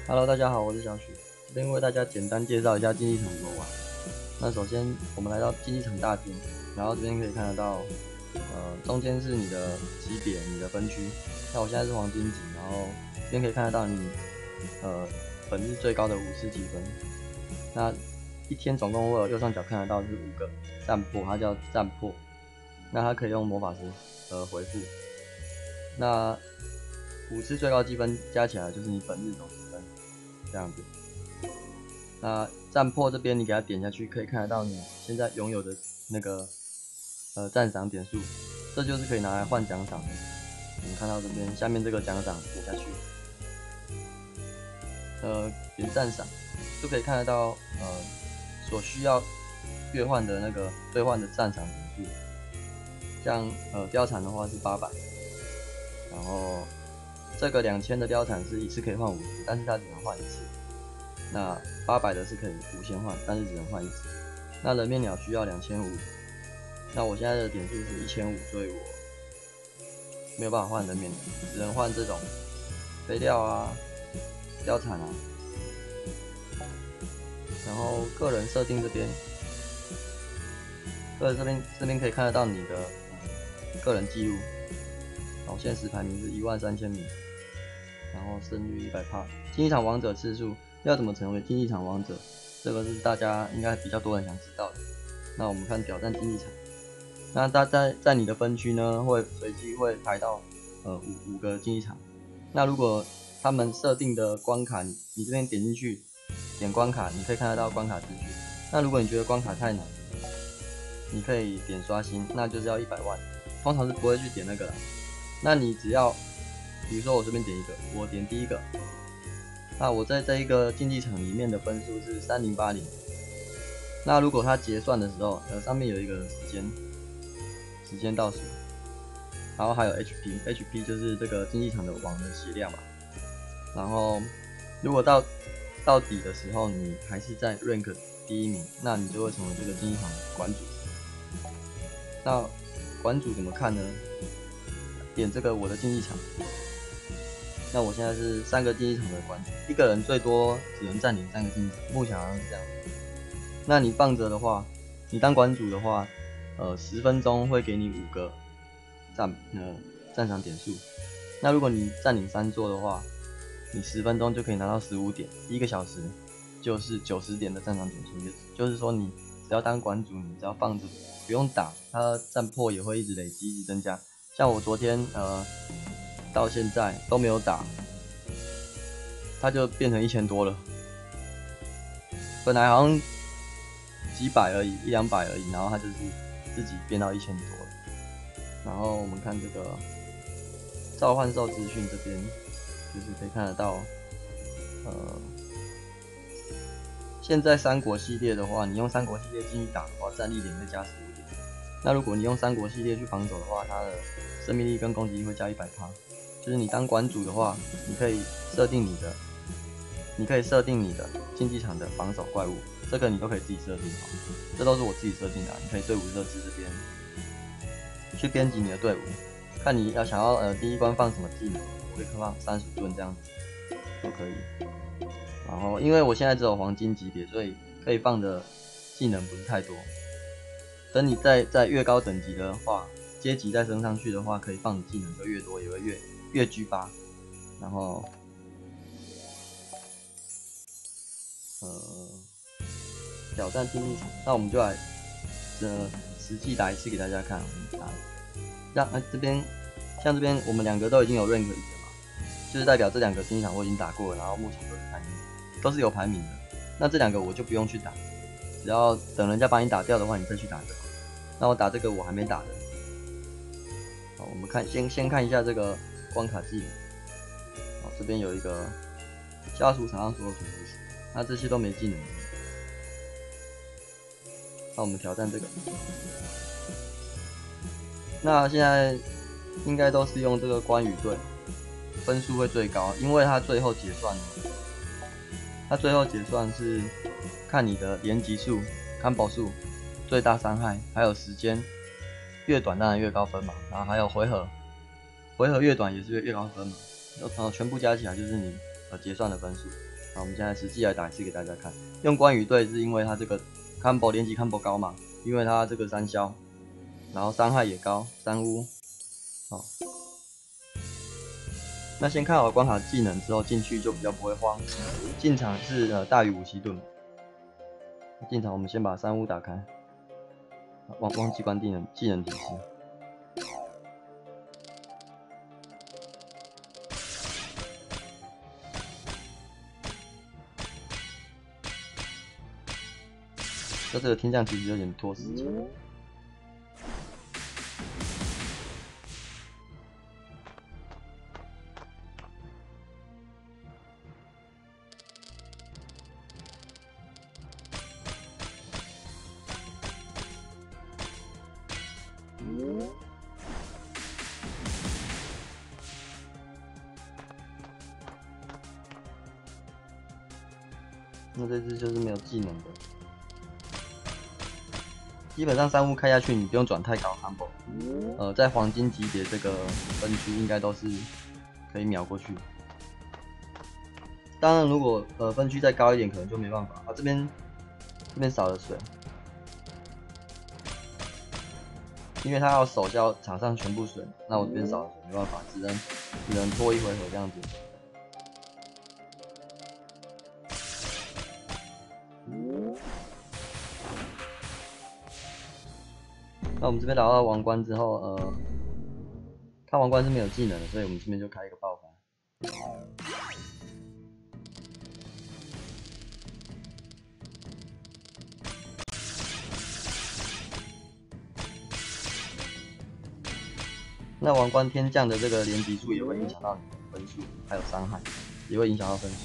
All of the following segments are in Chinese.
Hello，大家好，我是小许，这边为大家简单介绍一下竞技场游玩。那首先我们来到竞技场大厅，然后这边可以看得到，中间是你的级别、你的分区。那我现在是黄金级，然后这边可以看得到你，本日最高的武士积分。那一天总共会有右上角看得到是5个战破，它叫战破。那它可以用魔法师回复。那5次最高积分加起来就是你本日总积分，这样子。那战破这边你给它点下去，可以看得到你现在拥有的那个赞赏点数，这就是可以拿来换奖赏的。我们看到这边下面这个奖赏点下去，点赞赏就可以看得到所需要兑换的那个兑换的赞赏点数。像貂蝉的话是800，然后这个2000的貂蝉是一次可以换5次，但是它只能换1次。那800的是可以无限换，但是只能换1次。那人面鸟需要2500，那我现在的点数是1500，所以我没有办法换人面鸟，只能换这种飞钓啊、貂蝉啊。然后个人设定这边，这边可以看得到你的个人记录。好，现实排名是13000名，然后胜率100%。竞技场王者次数要怎么成为竞技场王者？这个是大家应该比较多人想知道的。那我们看挑战竞技场，那它在你的分区呢，会随机会排到5个竞技场。那如果他们设定的关卡，你这边点进去点关卡，你可以看得到关卡资讯。那如果你觉得关卡太难，你可以点刷新，那就是要100万，通常是不会去点那个啦。那你只要，比如说我这边点一个，我点第一个，那我在这一个竞技场里面的分数是3080。那如果它结算的时候，上面有一个时间倒数，然后还有 HP 就是这个竞技场的网的血量嘛。然后如果到底的时候，你还是在 rank 第1名，那你就会成为这个竞技场的馆主。那馆主怎么看呢？点这个我的竞技场，那我现在是3个竞技场的馆主，一个人最多只能占领3个竞技场，目前好像是这样。那你放着的话，你当馆主的话，10分钟会给你5个赞赏点数。那如果你占领3座的话，你10分钟就可以拿到15点，1个小时就是90点的赞赏点数。就是说你只要当馆主，你只要放着不用打，它战破也会一直累积，一直增加。像我昨天到现在都没有打，它就变成1000多了。本来好像几百而已，100-200而已，然后它就是自己变到1000多了。然后我们看这个召唤兽资讯这边，就是可以看得到，现在三国系列的话，你用三国系列进去打的话，战力点会加15点。那如果你用三国系列去防守的话，它的生命力跟攻击力会加100%。就是你当馆主的话，你可以设定你的竞技场的防守怪物，这个你都可以自己设定好，这都是我自己设定的。你可以队伍设置这边去编辑你的队伍，看你要想要第一关放什么技能，我可以放30盾这样子都可以。然后因为我现在只有黄金级别，所以可以放的技能不是太多。等你在越高等级的话，阶级再升上去的话，可以放的技能就越多，也会越G8。然后挑战竞技场，那我们就来实际打一次给大家看。这边像这边我们2个都已经有 rank 1了嘛，就是代表这2个竞技场我已经打过了，然后目前都是有排名的。那这2个我就不用去打，只要等人家把你打掉的话，你再去打就好。那我打这个我还没打的。好，我们先看一下这个关卡技能。好，这边有一个消除场上所有全部时，那这些都没技能。那我们挑战这个。那现在应该都是用这个关羽队，分数会最高，因为它最后结算是看你的连击数、combo 数、最大伤害，还有时间，越短当然越高分嘛。然后还有回合越短也是越高分嘛。全部加起来就是你结算的分数。 好，我们现在实际来打一次给大家看。用关羽队是因为他这个 combo 连击 combo 高嘛，因为他这个3消，然后伤害也高，3乌。好，那先看好关卡技能之后进去就比较不会慌。进场是大于57盾。进场我们先把3乌打开，忘记关技能提示。那这个天降其实有点拖时间。那这只就是没有技能的。基本上3乌开下去，你不用转太高 combo，在黄金级别这个分区应该都是可以秒过去。当然，如果分区再高一点，可能就没办法。啊，这边少了水，因为他要手消场上全部水，那我这边少了水，没办法，只能拖一回合这样子。那我们这边打到王冠之后，看王冠是没有技能的，所以我们这边就开一个爆发。那王冠天降的这个连击数也会影响到你的分数，还有伤害，也会影响到分数。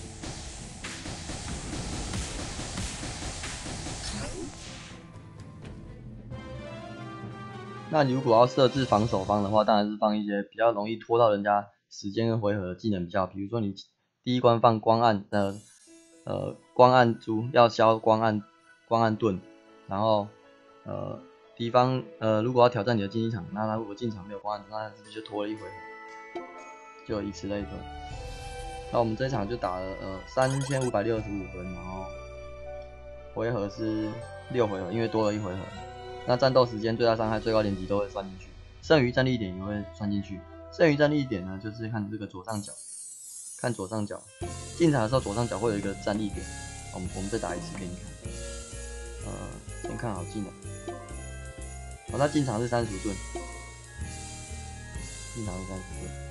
那你如果要设置防守方的话，当然是放一些比较容易拖到人家时间跟回合的技能比较，比如说你第一关放光暗光暗珠要消光暗盾，然后敌方如果要挑战你的竞技场，那他如果进场没有光暗珠，那是不是就拖了一回合？就以此类推。那我们这场就打了3565分，然后回合是6回合，因为多了一回合。那战斗时间、最大伤害、最高连击都会算进去，剩余战力点也会算进去。剩余战力点呢，就是看这个左上角，看左上角，进场的时候左上角会有一个战力点。我们再打一次给你看。先看好技能。好，那进场是35盾，进场是30盾。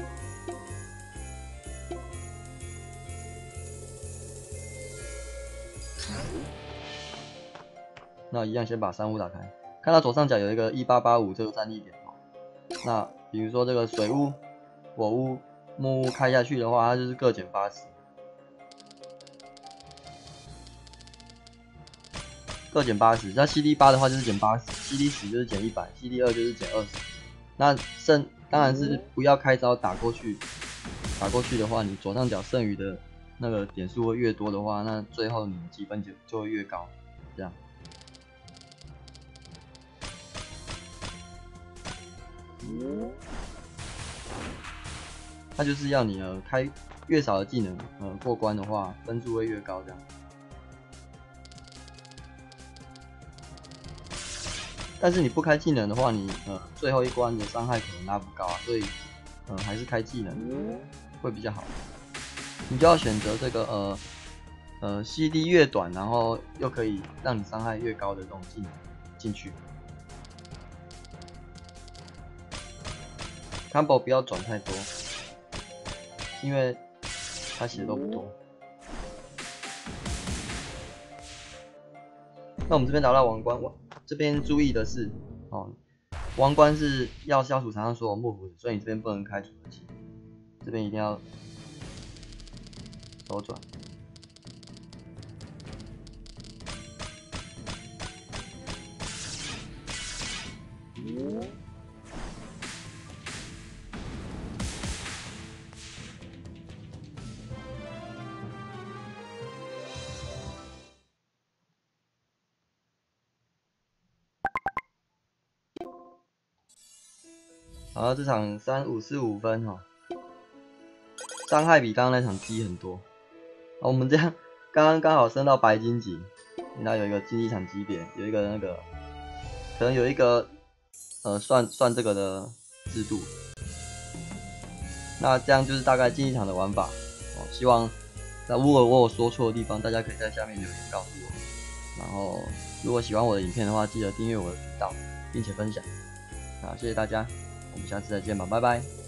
那一样先把3乌打开，看到左上角有一个1885这个战力点哦。那比如说这个水屋、火屋、木屋开下去的话，它就是各减80，各减80。那 CD8 的话就是减80，CD10 就是减100，CD2 就是减20。那当然是不要开招打过去的话，你左上角剩余的那个点数会越多的话，那最后你的积分就会越高，这样。它就是要你开越少的技能，过关的话分数会越高这样。但是你不开技能的话，你最后一关的伤害可能拉不高啊，所以还是开技能会比较好。你就要选择这个CD 越短，然后又可以让你伤害越高的这种技能进去。combo 不要转太多，因为他写的都不多。那我们这边打到王冠，这边注意的是，王冠是要消除场上所有幕府，所以你这边不能开组合器，这边一定要手转。好，这场3545分伤害比刚刚那场低很多。 好，我们这样刚好升到白金级，那有一个竞技场级别，有一个那个可能有一个算这个的制度。那这样就是大概竞技场的玩法哦。希望那如果我有说错的地方，大家可以在下面留言告诉我。然后如果喜欢我的影片的话，记得订阅我的频道，并且分享。好，谢谢大家，我们下次再见吧，拜拜。